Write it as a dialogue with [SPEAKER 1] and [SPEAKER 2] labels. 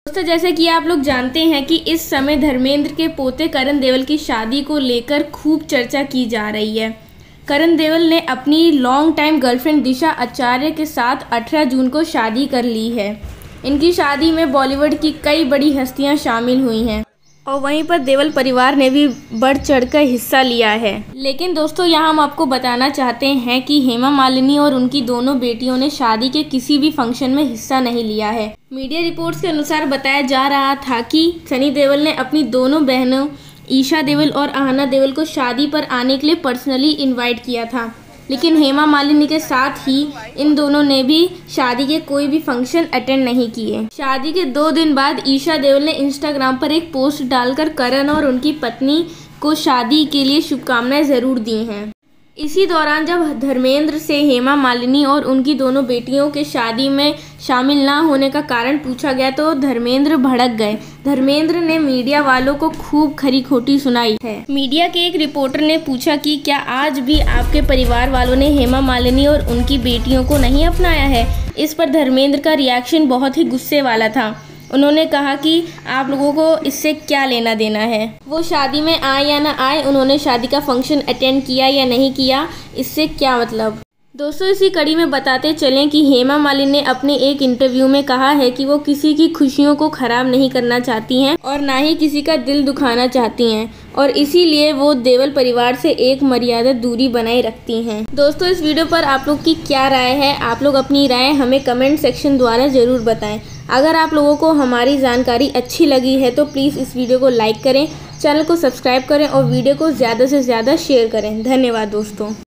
[SPEAKER 1] दोस्तों, जैसे कि आप लोग जानते हैं कि इस समय धर्मेंद्र के पोते करण देओल की शादी को लेकर खूब चर्चा की जा रही है। करण देओल ने अपनी long time girlfriend Disha Acharya के साथ 18 जून को शादी कर ली है। इनकी शादी में बॉलीवुड की कई बड़ी हस्तियां शामिल हुई हैं और वहीं पर देओल परिवार ने भी बढ़ चढ़कर हिस्सा लिया है। लेकिन दोस्तों, यहाँ हम आपको बताना चाहते हैं कि हेमा मालिनी और उनकी दोनों बेटियों ने शादी के किसी भी फंक्शन में हिस्सा नहीं लिया है। मीडिया रिपोर्ट्स के अनुसार बताया जा रहा था कि सनी देओल ने अपनी दोनों बहनों ईशा देओल और आहना देओल को शादी पर आने के लिए पर्सनली इनवाइट किया था, लेकिन हेमा मालिनी के साथ ही इन दोनों ने भी शादी के कोई भी फंक्शन अटेंड नहीं किए। शादी के 2 दिन बाद ईशा देओल ने इंस्टाग्राम पर एक पोस्ट डालकर करण और उनकी पत्नी को शादी के लिए शुभकामनाएं जरूर दी हैं। इसी दौरान जब धर्मेंद्र से हेमा मालिनी और उनकी दोनों बेटियों के शादी में शामिल ना होने का कारण पूछा गया तो धर्मेंद्र भड़क गए। धर्मेंद्र ने मीडिया वालों को खूब खरी खोटी सुनाई है। मीडिया के एक रिपोर्टर ने पूछा कि क्या आज भी आपके परिवार वालों ने हेमा मालिनी और उनकी बेटियों को नहीं अपनाया है। इस पर धर्मेंद्र का रिएक्शन बहुत ही गुस्से वाला था। उन्होंने कहा कि आप लोगों को इससे क्या लेना देना है, वो शादी में आए या ना आए, उन्होंने शादी का फंक्शन अटेंड किया या नहीं किया, इससे क्या मतलब। दोस्तों, इसी कड़ी में बताते चलें कि हेमा मालिनी ने अपने एक इंटरव्यू में कहा है कि वो किसी की खुशियों को खराब नहीं करना चाहती हैं और ना ही किसी का दिल दुखाना चाहती हैं और इसीलिए वो देओल परिवार से एक मर्यादा दूरी बनाए रखती हैं। दोस्तों, इस वीडियो पर आप लोग की क्या राय है, आप लोग अपनी राय हमें कमेंट सेक्शन द्वारा ज़रूर बताएं। अगर आप लोगों को हमारी जानकारी अच्छी लगी है तो प्लीज़ इस वीडियो को लाइक करें, चैनल को सब्सक्राइब करें और वीडियो को ज़्यादा से ज़्यादा शेयर करें। धन्यवाद दोस्तों।